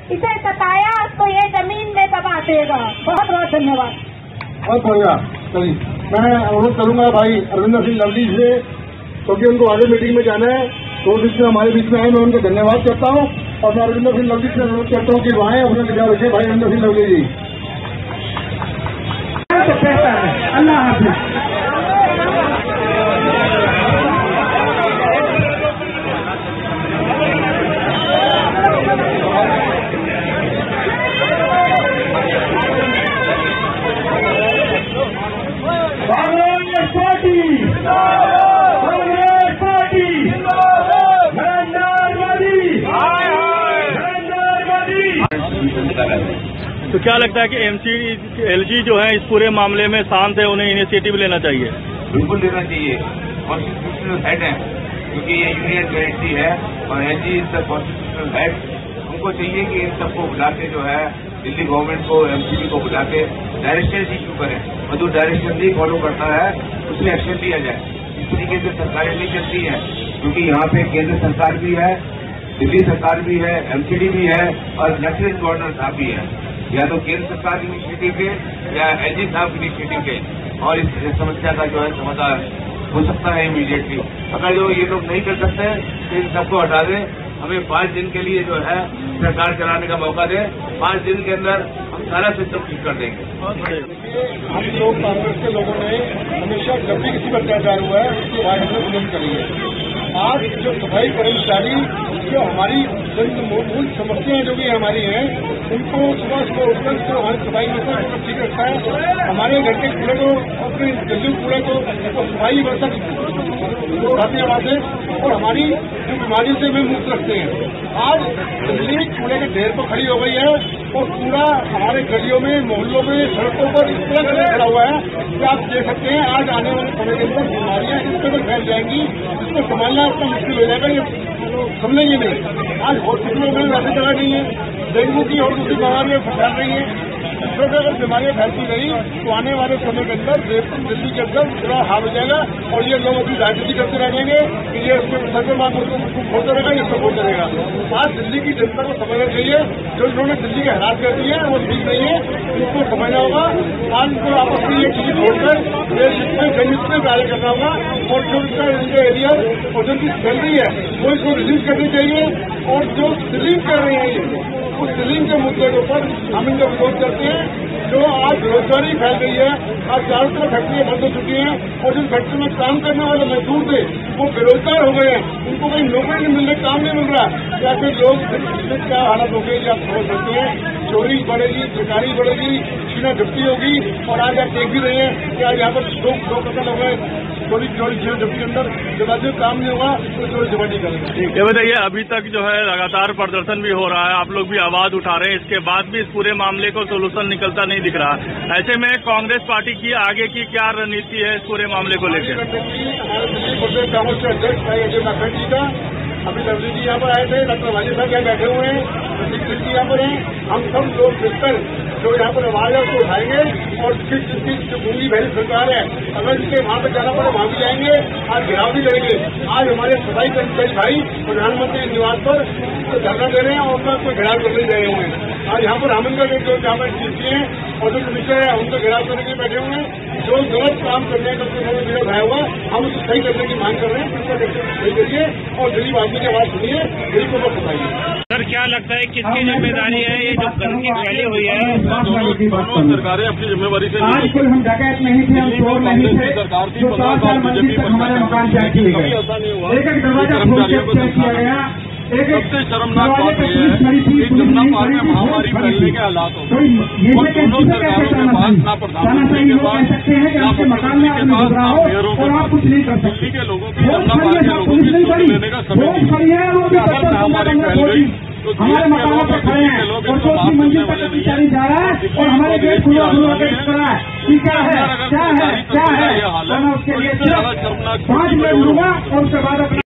इसे सताया तो ये जमीन में दबा देगा। बहुत बहुत धन्यवाद। बहुत बढ़िया। चलिए मैं अनुरोध करूंगा भाई अरविंदर सिंह लवली से, क्योंकि उनको आगे मीटिंग में जाना है, तो बीच में हमारे बीच में आए, मैं उनको धन्यवाद करता हूँ। और मैं अरविंदर सिंह लवली से अनुरोध करता हूँ कि वो आए, अपना विचार रखें। भाई अरविंदर सिंह लवली जी, अल्लाह हाफिज। तो क्या लगता है कि एलजी जो है इस पूरे मामले में शांत है, उन्हें इनिशिएटिव लेना चाहिए? बिल्कुल लेना चाहिए। कॉन्स्टिट्यूशनल हेड है, क्योंकि ये यूनियन टेरिटरी है और LG is the constitutional head. उनको चाहिए कि इन सबको बुला के जो है दिल्ली गवर्नमेंट को, एमसीबी को बुला के डायरेक्शन इशू करें, और जो डायरेक्शन नहीं फॉलो करता है उसमें एक्शन लिया जाए। इस तरीके से सरकारें नहीं चलती है, क्योंकि यहाँ पे केंद्र सरकार भी है, दिल्ली सरकार भी है, एमसीडी भी है और लेफ्टिनेंट गवर्नर साहब भी है। या तो केंद्र सरकार इनिशिएटिव के या एलजी साहब इनिशिएटिव के, और इस समस्या का जो है समाधान हो सकता है इमीडिएटली। अगर जो ये लोग नहीं कर सकते तो इन सबको हटा दें, हमें 5 दिन के लिए जो है सरकार चलाने का मौका दें। 5 दिन के अंदर हम सारा सिस्टम ठीक कर देंगे। हम लोग कांग्रेस के लोगों ने हमेशा जब भी किसी पर अत्याचार हुआ है उसके बाद हमने बुलंद करी है। आज जो सफाई कर्मचारी, जो हमारी मूल समस्याएं जो भी हमारी हैं, उनको सुबह सुबह उठकर जो हमारी सफाई व्यवस्था ठीक रखता है, हमारे घर के कूड़े को, अपने जल्दी कूड़े को सफाई व्यवस्था उठाते हैं वहाँ से, और हमारी जो बीमारियों से भी मुक्त रखते हैं। आज दिल्ली कूड़े के ढेर पर खड़ी हो गई है और कूड़ा हमारे गलियों में, मोहल्लों में, सड़कों पर इस तरह खड़ा हुआ है कि आप देख सकते हैं आज आने वाले समय के अंदर बीमारियां इस तरह फैल जाएंगी, इसको संभालना उतना मुश्किल हो जाएगा, ये समझेंगे नहीं। आज हॉस्पिटलों में वैसे जगह नहीं है, डेंगू की और दूसरी बीमारियां फैल रही हैं। इस तरह अगर बीमारियां फैलती रही तो आने वाले समय के अंदर दिल्ली के अंदर पूरा हाल हो जाएगा, और ये लोग अभी राजनीति करते रह जाएंगे कि ये सर्वमान होता रहेगा, ये सब होता रहेगा। आज दिल्ली की जनता को समझना चाहिए, जो इन्होंने दिल्ली के हालात कर दिए वो ठीक नहीं है, इसको समझना होगा। आज इनको आपस में ये चीज छोड़कर जनहित में कार्य करना होगा, और जो इनका एरिया और जो इनकी सैलरी है वो इसको रिलीज करनी चाहिए। और जो डिलीट कर रहे हैं उस डिलीट के मुद्दे के ऊपर हम इनका विरोध करते हैं। जो आज बेरोजगारी फैल गई है, आज चारों तरफ फैक्ट्रियां बंद हो चुकी हैं, और जिन फैक्ट्री में काम करने वाले मजदूर थे वो बेरोजगार हो गए हैं, उनको कहीं नौकरी नहीं मिल रही, काम नहीं मिल रहा। या फिर लोग क्या हालत हो गई आप समझ सकते हैं। चोरी बढ़ेगी, सरकारी बढ़ेगी, सीना झपटी होगी, और आज आप देख भी रहे हैं कि आज यहाँ पर दो कतल हो गए चोरी झपटी के अंदर। जब आज काम नहीं होगा तो चोरी झपटी करेंगे। ये बताइए, अभी तक जो है लगातार प्रदर्शन भी हो रहा है, आप लोग भी आवाज उठा रहे हैं, इसके बाद भी इस पूरे मामले को सोल्यूशन निकलता नहीं दिख रहा। ऐसे में कांग्रेस पार्टी की आगे की क्या रणनीति है इस पूरे मामले को लेकर? हमारे दिल्ली प्रदेश कांग्रेस के अध्यक्ष भाई अजय नागराज जी का, अभी लवली जी यहाँ पर आए थे, डॉक्टर वाजिद साहब यहाँ बैठे हुए हैं, कृषि यहाँ पर हैं। हम सब लोग मिलकर जो यहाँ पर आवाज है उसको उठाएंगे, और जिसकी जो गूंगी भैरी सरकार है, अगर इनके वहाँ पर जाना पड़े वहाँ भी जाएंगे, आज घेराव भी करेंगे। आज हमारे सफाई कर्मचारी भाई प्रधानमंत्री निवास पर धरना दे रहे हैं और उनका कोई घेराव करने गए हुए हैं। आज यहाँ पर हम इनका जो जहाँ पर डीसी हैं और जो कमिश्नर है उनका घेराव करने के बैठे हुए हैं। जो गलत काम करने का विरोध उठाया हुआ हम उसको सही करने की मांग कर रहे हैं। उसका सही करिए और गरीब आदमी की आवाज सुनिए, गरीब को मत बताइए। सर, क्या लगता है किसकी जिम्मेदारी है ये जो गंदगी फैली हुई है? सरकारें अपनी जिम्मेवारी से आज कोई हम डकैत नहीं थे, हम चोर नहीं थे, जो 4 साल मंदिर तक हमारे मकान चेक किए गए, एक दरवाजा चेक किया गया, सबसे शर्मनाक बात यह है कि जनता पार्टी में महामारी फैलने के हालात हो गए, और दोनों सरकारों के पास ना प्रधानमंत्री के पास ना मुख्यमंत्री के पास ना मेयरों के पास दिल्ली के लोगों की, जनता पार्टी के लोगों की सोच लेने का समय नहीं। अगर महामारी फैल गई तो देश के लोग और दिल्ली के लोग इसको माफ करने वाले नहीं है। हमारे देश की हालत है, क्या है ये हालत, और इससे ज्यादा शर्मनाक